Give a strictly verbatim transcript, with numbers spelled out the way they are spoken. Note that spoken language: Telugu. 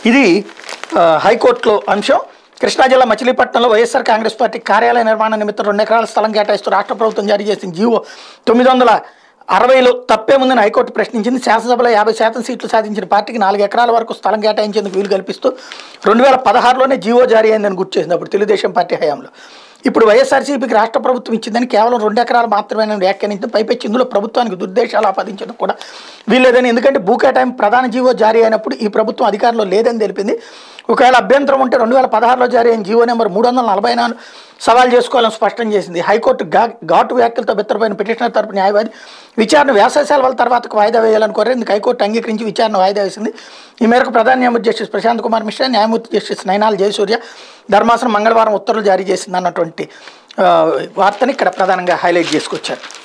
ఇది హైకోర్టులో అంశం. కృష్ణా జిల్లా మచిలీపట్నంలో వైఎస్ఆర్ కాంగ్రెస్ పార్టీ కార్యాలయ నిర్మాణ నిమిత్తం రెండు ఎకరాల స్థలం కేటాయిస్తూ రాష్ట్ర ప్రభుత్వం జారీ చేసిన జీవో తొమ్మిది వందల అరవైలో తప్పేముందని హైకోర్టు ప్రశ్నించింది. శాసనసభలో యాభై శాతం సీట్లు సాధించిన పార్టీకి నాలుగు ఎకరాల వరకు స్థలం కేటాయించేందుకు వీలు కల్పిస్తూ రెండు వేల పదహారులోనే జీవో జారీ అయిందని గుర్తు చేసింది అప్పుడు తెలుగుదేశం పార్టీ హయాంలో. ఇప్పుడు వైఎస్ఆర్సీపీకి రాష్ట్ర ప్రభుత్వం ఇచ్చిందని కేవలం రెండు ఎకరాలు మాత్రమే వ్యాఖ్యానించడం, పైపెచ్చి ఇందులో ప్రభుత్వానికి దుర్దేశాలు ఆపాదించడం కూడా వీల్లేదని, ఎందుకంటే భూ కేటాయింపు ప్రధాన జీవో జారీ అయినప్పుడు ఈ ప్రభుత్వం అధికారంలో లేదని తెలిపింది. ఒకవేళ అభ్యంతరం ఉంటే రెండు వేల పదహారులో జారీ అయిన జీవో నెంబర్ మూడు వందల నలభై నాలుగు సవాల్ చేసుకోవాలని స్పష్టం చేసింది. హైకోర్టు ఘా ఘాటు వ్యాఖ్యలతో బిత్తరపోయిన పిటిషనర్ తరపు న్యాయవాది విచారణ వేసవి సెలవుల తర్వాతకు వాయిదా వేయాలని కోరారు. ఇందుకు హైకోర్టు అంగీకరించి విచారణ వాయిదా వేసింది. ఈ మేరకు ప్రధాన న్యాయమూర్తి జస్టిస్ ప్రశాంత్ కుమార్ మిశ్రా, న్యాయమూర్తి జస్టిస్ నైనాల్ జయసూర్య ధర్మాసనం మంగళవారం ఉత్తర్వులు జారీ చేసింది అన్నటువంటి వార్తని ఇక్కడ ప్రధానంగా హైలైట్ చేసుకొచ్చారు.